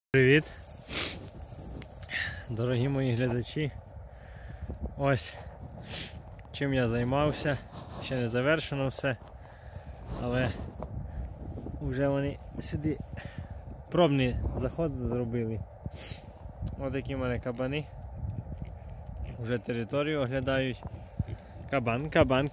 Привіт, дорогі мої глядачі. Ось чим я займався, ще не завершено все, але вже вони сюди пробний заход зробили. Ось такі в мене кабани, вже територію оглядають. Кабан,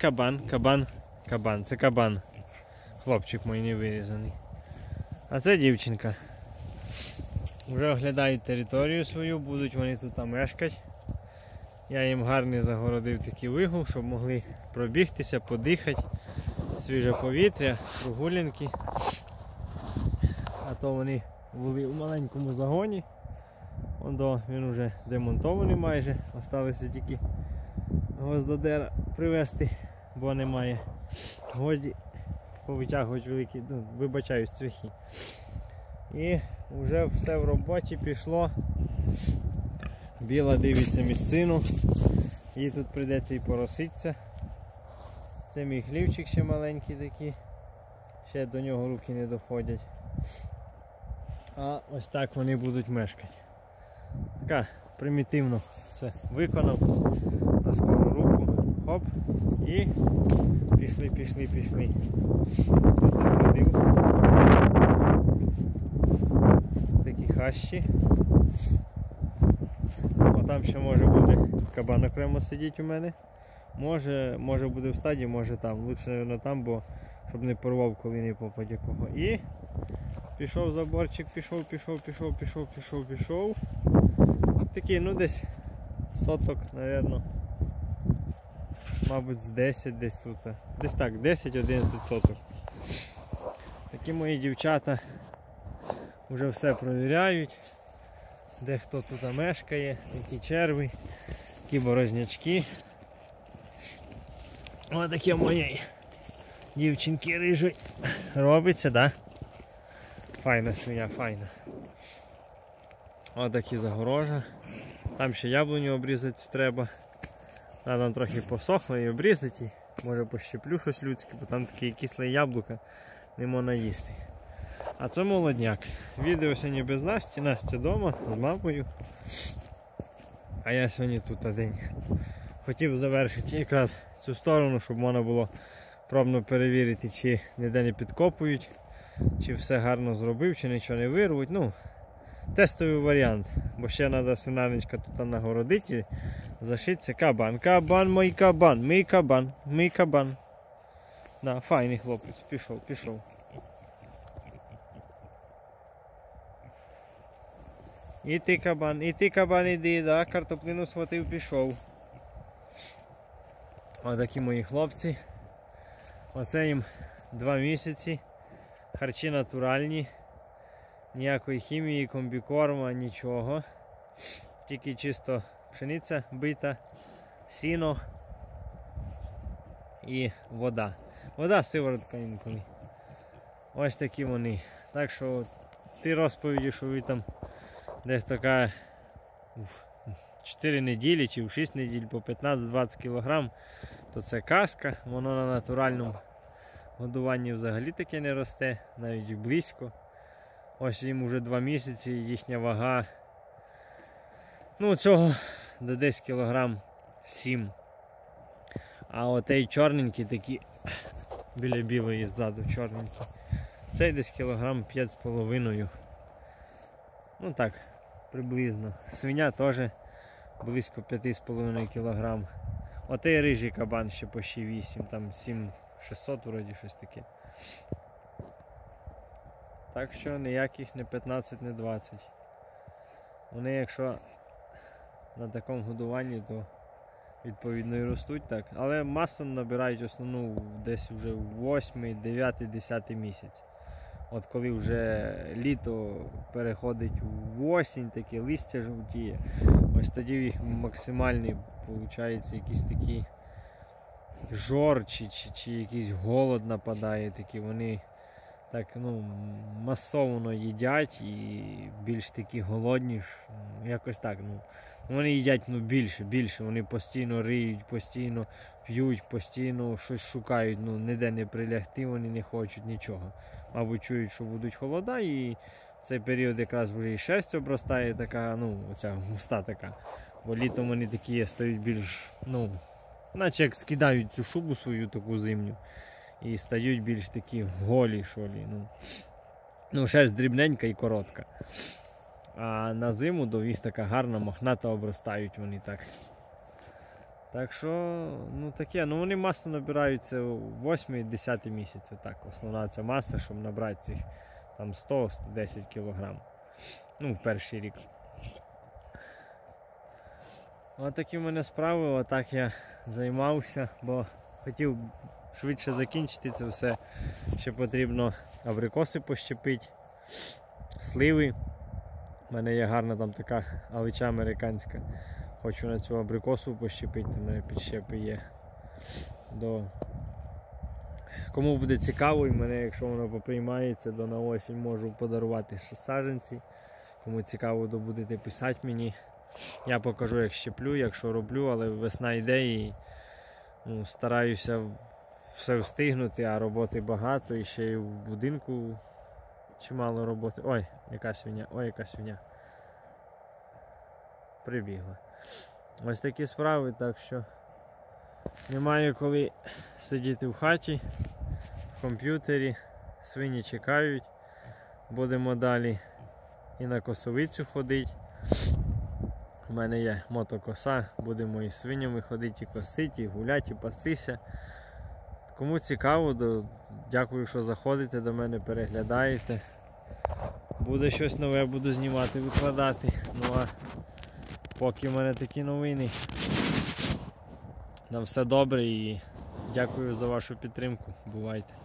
це кабан, хлопчик мій не вирізаний. А це дівчинка. Вже оглядають територію свою, будуть вони тут мешкати. Я їм гарний загородив такий вигул, щоб могли пробігтися, подихати, свіже повітря, прогулянки. А то вони були у маленькому загоні. Він вже демонтований майже, залишилося тільки гвоздодера привезти, бо немає гвозді, повитягують великі, вибачаюсь, цвяхи. І вже все в роботі пішло. Біла дивиться місцину, їй тут прийдеться і пороситися. Це мій хлівчик ще маленький такий, ще до нього руки не доходять. А ось так вони будуть мешкати. Така примітивно все виконав на скору руку. Хоп, і пішли. Тут заходив. Такі хащі. Там ще може бути кабан окремо сидіти у мене. Може буде в стаді, може там. Лучше, мабуть, там, бо щоб не порвав, коли не попаде кого. І пішов заборчик, пішов. Такий, десь соток, мабуть. Мабуть, з 10 десь тут. Десь так, 10-11 соток. Такі мої дівчата вже все провіряють. Де хто тут мешкає, які черви, які борознячки. Ось таке в моєї дівчинки рижої робиться, да? Файна свиня, файна. Ось такі загорожа. Там ще яблуню обрізати треба. Там трохи посохло і обрізати. Може пощеплю щось людське, бо там таке кисле яблука, не можна їсти. А це молодняк. Відео сьогодні без Насті. Настя вдома з мамою. А я сьогодні тут день. Хотів завершити якраз цю сторону, щоб можна було пробно перевірити, чи ніде не підкопують, чи все гарно зробив, чи нічого не вирвуть. Тестовий варіант. Бо ще треба свинарничка тут нагородити, зашитися. Кабан, мій кабан. Да, файний хлопець, пішов. І ти кабан іди, да, картоплину схватив, пішов. Ось такі мої хлопці. Оце їм 2 місяці. Харчі натуральні. Ніякої хімії, комбікорма, нічого. Тільки чисто пшениця бита, сіно і вода. Вода, сиворотка інколи. Ось такі вони. Так що ти розповіді, що ви там десь така в 4 неділі чи в 6 неділь по 15-20 кг, то це казка, воно на натуральному годуванні взагалі таке не росте, навіть близько. Ось їм вже 2 місяці, їхня вага, цього до 10 кг 7. А отей чорненький такі, біля білої ззаду чорненький, цей десь кілограм 5,5. Так, приблизно. Свиня теж близько 5,5 кг. Отей рижий кабан ще по 8, там 7600 вроді щось таке. Так що ніяких не 15, не 20. Вони якщо на такому годуванні, то відповідно і ростуть так. Але масу набирають основну десь вже в 8, 9, 10 місяць. От коли вже літо переходить в осінь, таке листя жовтіє, ось тоді їх максимальний, виходить, якийсь такий жор чи якийсь голод нападає, такі вони так масово їдять і більш такі голодні, якось так. Вони їдять більше, вони постійно риють, постійно п'ють, постійно щось шукають, ніде не прилягти, вони не хочуть нічого. Мабуть, чують, що будуть холода, і цей період якраз вже і шерсть обростає така, ну, оця густа така. Бо літом вони такі стають більш, ну, наче як скидають цю шубу свою таку зимню. І стають більш такі голі, що лі. Ну, шерсть дрібненька і коротка. А на зиму до їх така гарна, мохната обростають вони так. Так що, ну таке, ну вони масно набираються в 8-10 місяць. Так, основна ця маса, щоб набрати цих там 100-110 кг. Ну, в перший рік. Отакі в мене справи, отак я займався, бо хотів швидше закінчити це все. Ще потрібно абрикоси пощепити, сливи. У мене є гарна там така алича американська. Хочу на цю абрикосу пощепити, у мене підщепи є. Кому буде цікаво, і мене, якщо воно поприймається, до на осінь можу подарувати саджанці. Кому цікаво, то будете писати мені. Я покажу, як щеплю, якщо роблю, але весна йде і ну, стараюся все встигнути, а роботи багато, і ще й в будинку чимало роботи. Ой, яка свиня. Прибігла. Ось такі справи, так що немає коли сидіти в хаті, в комп'ютері, свині чекають, будемо далі і на косовицю ходити. У мене є мотокоса, будемо і свинями ходити, і косити, і гуляти, і пастися. Кому цікаво, дякую, що заходите до мене, переглядаєте. Буде щось нове, буду знімати, викладати. Ну а поки в мене такі новини. На все добре і дякую за вашу підтримку. Бувайте.